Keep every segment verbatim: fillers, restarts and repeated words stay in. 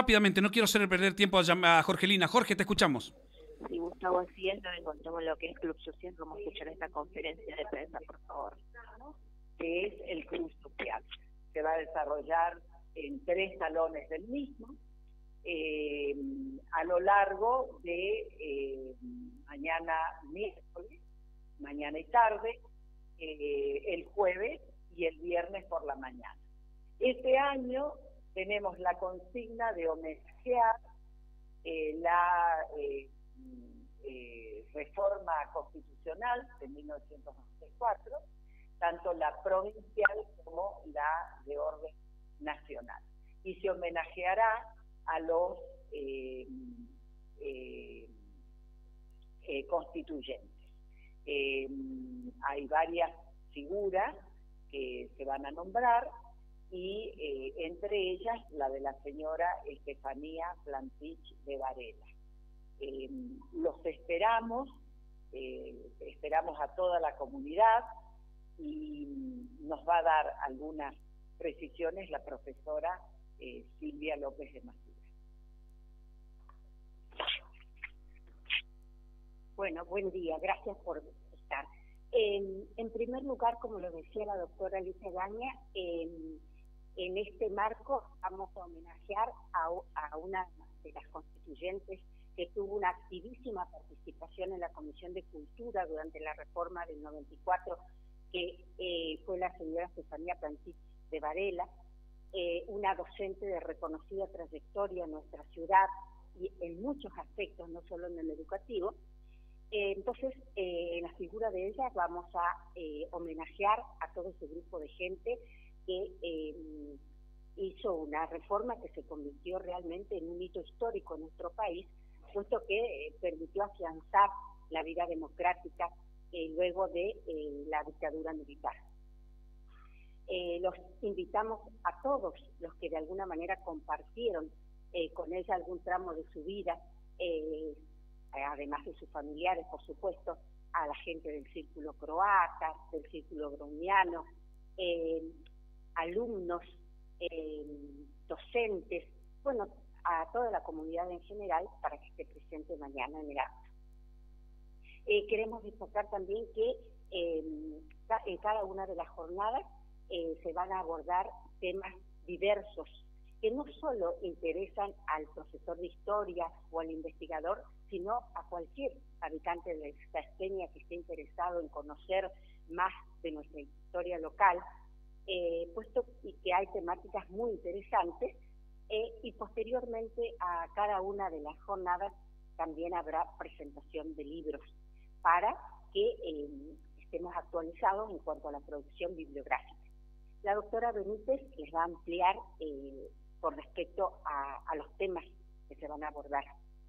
rápidamente, no quiero hacer perder tiempo a, llam- a Jorgelina. Jorge, te escuchamos. Sí, Gustavo, así es, nos encontramos lo que es Club Social, como escuchar esta conferencia de prensa, por favor. Que es el Club Social. Se va a desarrollar en tres salones del mismo, eh, a lo largo de eh, mañana miércoles, mañana y tarde, eh, el jueves y el viernes por la mañana. Este año tenemos la consigna de homenajear eh, la eh, eh, reforma constitucional de mil novecientos noventa y cuatro, tanto la provincial como la de orden nacional. Y se homenajeará a los eh, eh, eh, constituyentes. Eh, hay varias figuras que se van a nombrar y eh, entre ellas la de la señora Estefanía Plantich de Varela. Eh, los esperamos, eh, esperamos a toda la comunidad y nos va a dar algunas precisiones la profesora eh, Silvia López de Masura. Bueno, buen día, gracias por estar. En, en primer lugar, como lo decía la doctora Alicia Gaña, en, en este marco vamos a homenajear a, a una de las constituyentes que tuvo una activísima participación en la Comisión de Cultura durante la reforma del noventa y cuatro, que eh, fue la señora Estefanía Plantich de Varela, eh, una docente de reconocida trayectoria en nuestra ciudad y en muchos aspectos, no solo en el educativo. Eh, entonces, eh, en la figura de ella vamos a eh, homenajear a todo ese grupo de gente que eh, hizo una reforma que se convirtió realmente en un hito histórico en nuestro país, puesto que eh, permitió afianzar la vida democrática eh, luego de eh, la dictadura militar. Eh, los invitamos a todos los que de alguna manera compartieron eh, con ella algún tramo de su vida, eh, además de sus familiares, por supuesto, a la gente del círculo croata, del círculo browniano, eh, alumnos, eh, docentes, bueno, a toda la comunidad en general para que esté presente mañana en el acto. Eh, queremos destacar también que eh, en cada una de las jornadas eh, se van a abordar temas diversos que no solo interesan al profesor de historia o al investigador, sino a cualquier habitante de esta Espeña que esté interesado en conocer más de nuestra historia local, eh, puesto que hay temáticas muy interesantes, eh, y posteriormente a cada una de las jornadas también habrá presentación de libros para que eh, estemos actualizados en cuanto a la producción bibliográfica. La doctora Benítez les va a ampliar eh, con respecto a, a los temas que se van a abordar.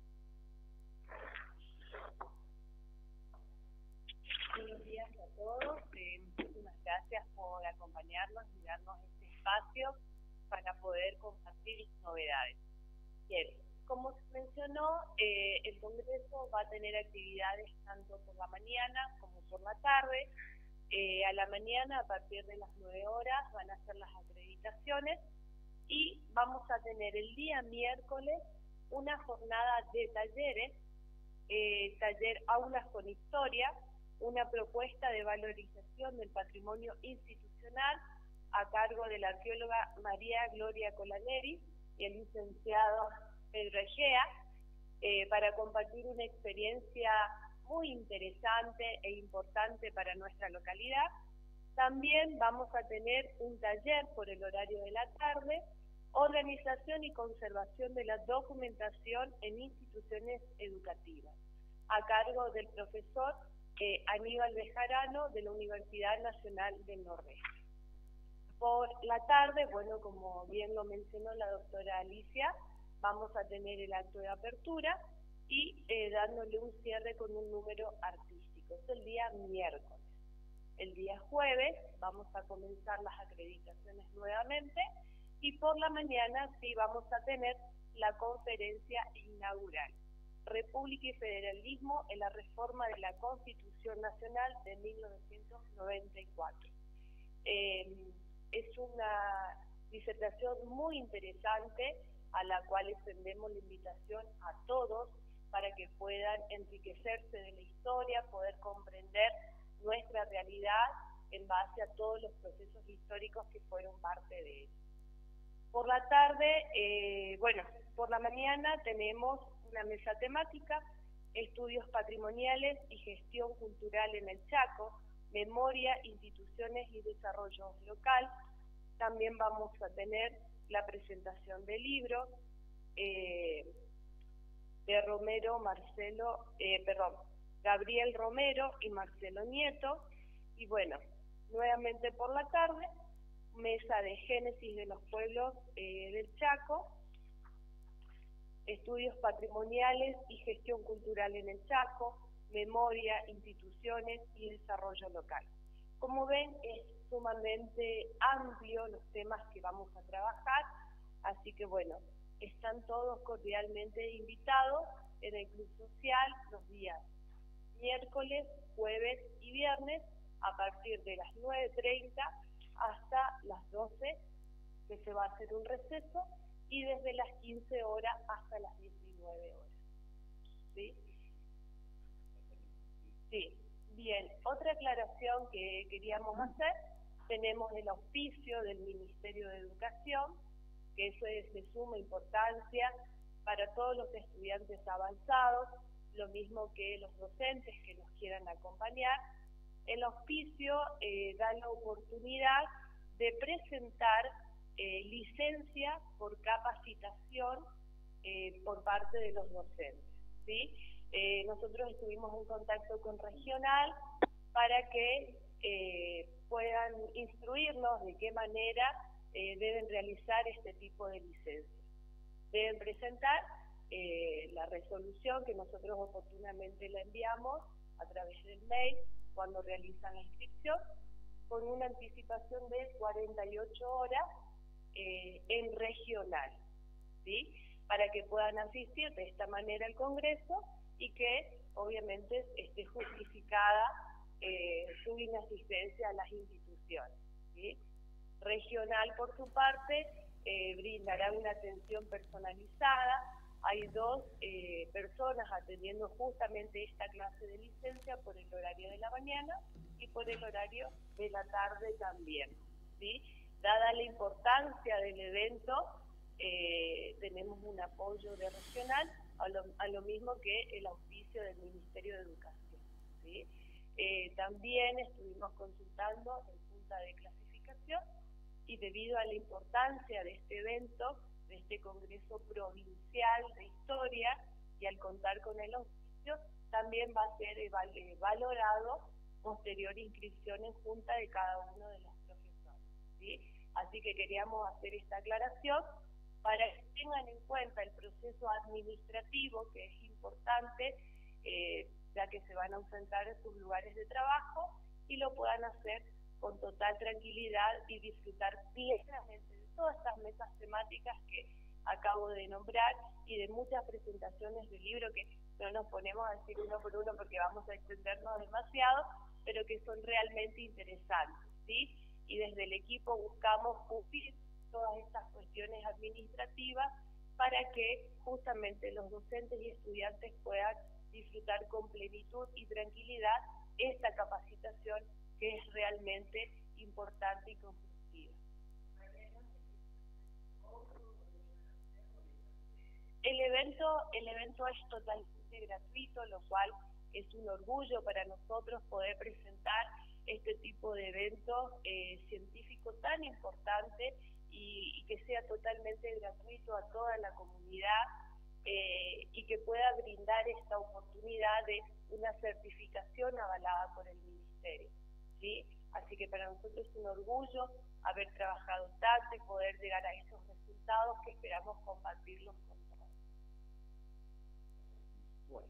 Buenos días a todos, eh, muchísimas gracias por acompañarnos y darnos este espacio para poder compartir novedades. Bien, como se mencionó, eh, el Congreso va a tener actividades tanto por la mañana como por la tarde. Eh, a la mañana, a partir de las nueve horas, van a ser las acreditaciones y vamos a tener el día miércoles una jornada de talleres, eh, taller Aulas con Historia, una propuesta de valorización del patrimonio institucional a cargo de la arqueóloga María Gloria Colaneri y el licenciado Pedro Egea, eh, para compartir una experiencia muy interesante e importante para nuestra localidad. También vamos a tener un taller por el horario de la tarde, organización y conservación de la documentación en instituciones educativas, a cargo del profesor eh, Aníbal Bejarano de la Universidad Nacional del Nordeste. Por la tarde, bueno, como bien lo mencionó la doctora Alicia, vamos a tener el acto de apertura y eh, dándole un cierre con un número artístico. Es el día miércoles. El día jueves vamos a comenzar las acreditaciones nuevamente y por la mañana sí vamos a tener la conferencia inaugural, República y Federalismo en la reforma de la Constitución Nacional de mil novecientos noventa y cuatro. Eh, es una disertación muy interesante a la cual extendemos la invitación a todos para que puedan enriquecerse de la historia, poder comprender nuestra realidad en base a todos los procesos históricos que fueron parte de ella. Por la tarde, eh, bueno, por la mañana tenemos una mesa temática, estudios patrimoniales y gestión cultural en el Chaco, memoria, instituciones y desarrollo local. También vamos a tener la presentación del libro eh, de Romero, Marcelo, eh, perdón, Gabriel Romero y Marcelo Nieto. Y bueno, nuevamente por la tarde, mesa de génesis de los pueblos eh, del Chaco, estudios patrimoniales y gestión cultural en el Chaco, memoria, instituciones y desarrollo local. Como ven, es sumamente amplio los temas que vamos a trabajar, así que bueno, están todos cordialmente invitados en el Club Social los días miércoles, jueves y viernes a partir de las nueve treinta hasta las doce, que se va a hacer un receso, y desde las quince horas hasta las diecinueve horas. ¿Sí? Sí. Bien, otra aclaración que queríamos hacer, tenemos el auspicio del Ministerio de Educación, que eso es de suma importancia para todos los estudiantes avanzados, lo mismo que los docentes que nos quieran acompañar. El auspicio eh, da la oportunidad de presentar eh, licencia por capacitación eh, por parte de los docentes, ¿sí? Eh, nosotros estuvimos en contacto con Regional para que eh, puedan instruirnos de qué manera eh, deben realizar este tipo de licencias. Deben presentar eh, la resolución que nosotros oportunamente la enviamos a través del mail cuando realizan la inscripción, con una anticipación de cuarenta y ocho horas eh, en Regional, ¿sí? Para que puedan asistir de esta manera al Congreso y que obviamente esté justificada eh, su inasistencia a las instituciones, ¿sí? Regional, por su parte, eh, brindará una atención personalizada. Hay dos eh, personas atendiendo justamente esta clase de licencia por el horario de la mañana y por el horario de la tarde también, ¿sí? Dada la importancia del evento, eh, tenemos un apoyo de Regional, a lo, a lo mismo que el auspicio del Ministerio de Educación, ¿sí? Eh, también estuvimos consultando en Junta de Clasificación y debido a la importancia de este evento, de este Congreso Provincial de Historia, y al contar con el auspicio, también va a ser eval valorado posterior inscripción en Junta de cada uno de los profesores, ¿sí? Así que queríamos hacer esta aclaración para que tengan en cuenta el proceso administrativo, que es importante, eh, ya que se van a ausentar en sus lugares de trabajo, y lo puedan hacer con total tranquilidad y disfrutar plenamente de todas estas mesas temáticas que acabo de nombrar y de muchas presentaciones del libro que no nos ponemos a decir uno por uno porque vamos a extendernos demasiado, pero que son realmente interesantes, ¿sí? Y desde el equipo buscamos cumplir todas estas cuestiones administrativas para que justamente los docentes y estudiantes puedan disfrutar con plenitud y tranquilidad esta capacitación que es realmente importante y constructiva. El evento, el evento es totalmente gratuito, lo cual es un orgullo para nosotros poder presentar este tipo de eventos eh, científico tan importante y, y que sea totalmente gratuito a toda la comunidad eh, y que pueda brindar esta oportunidad de una certificación avalada por el Ministerio, ¿sí? Así que para nosotros es un orgullo haber trabajado tanto y poder llegar a estos resultados que esperamos compartirlos con todos. Bueno.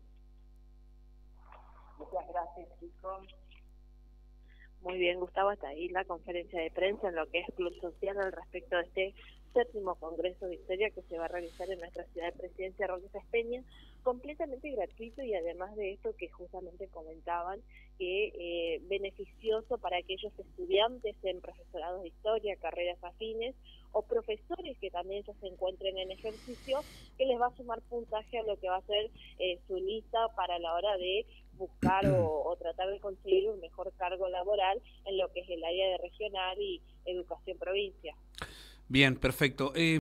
Muchas gracias, chicos. Muy bien, Gustavo, hasta ahí la conferencia de prensa en lo que es Club Social al respecto de este séptimo Congreso de Historia que se va a realizar en nuestra ciudad de Presidencia, Roque Sáenz Peña, completamente gratuito y además de esto que justamente comentaban, que eh, beneficioso para aquellos estudiantes en profesorados de historia, carreras afines, o profesores que también ya se encuentren en ejercicio, que les va a sumar puntaje a lo que va a ser eh, su lista para la hora de buscar o, o tratar de conseguir un mejor cargo laboral en lo que es el área de regional y educación provincia. Bien, perfecto. Eh...